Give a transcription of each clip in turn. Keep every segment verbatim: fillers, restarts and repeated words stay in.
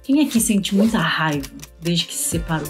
Quem aqui sente muita raiva desde que se separou?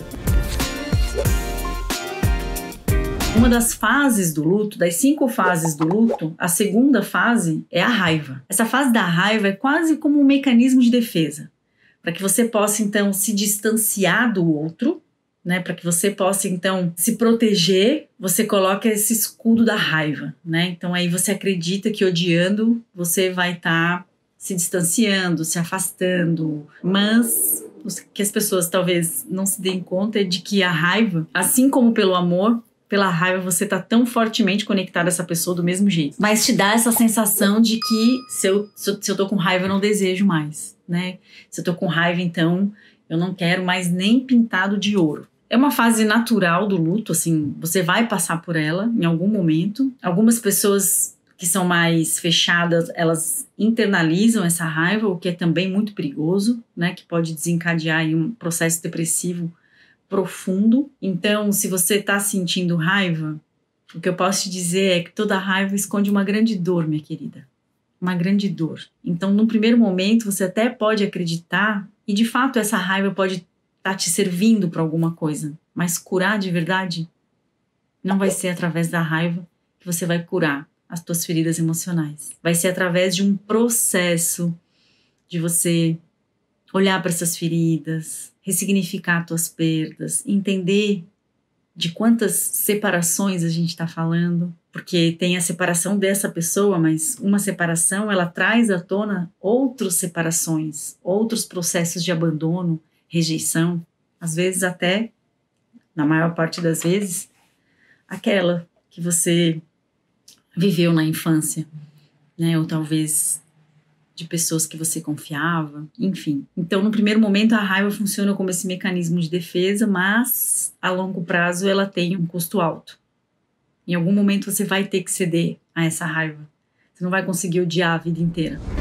Uma das fases do luto, das cinco fases do luto, a segunda fase é a raiva. Essa fase da raiva é quase como um mecanismo de defesa, para que você possa então se distanciar do outro, né? Para que você possa então se proteger, você coloca esse escudo da raiva, né? Então aí você acredita que odiando você vai estar tá se distanciando, se afastando, mas o que as pessoas talvez não se deem conta é de que a raiva, assim como pelo amor, pela raiva você tá tão fortemente conectado a essa pessoa do mesmo jeito. Mas te dá essa sensação de que se eu, se eu, se eu tô com raiva eu não desejo mais, né? Se eu tô com raiva então eu não quero mais nem pintado de ouro. É uma fase natural do luto, assim, você vai passar por ela em algum momento. Algumas pessoas que são mais fechadas, elas internalizam essa raiva, o que é também muito perigoso, né? Que pode desencadear aí um processo depressivo profundo. Então, se você está sentindo raiva, o que eu posso te dizer é que toda raiva esconde uma grande dor, minha querida. Uma grande dor. Então, num primeiro momento, você até pode acreditar, e de fato essa raiva pode estar tá te servindo para alguma coisa, mas curar de verdade não vai ser através da raiva que você vai curar as tuas feridas emocionais. Vai ser através de um processo de você olhar para essas feridas, ressignificar tuas perdas, entender de quantas separações a gente está falando, porque tem a separação dessa pessoa, mas uma separação ela traz à tona outras separações, outros processos de abandono, rejeição, às vezes até, na maior parte das vezes, aquela que você viveu na infância, né? Ou talvez de pessoas que você confiava, enfim. Então, no primeiro momento, a raiva funciona como esse mecanismo de defesa, mas a longo prazo ela tem um custo alto. Em algum momento você vai ter que ceder a essa raiva. Você não vai conseguir odiar a vida inteira.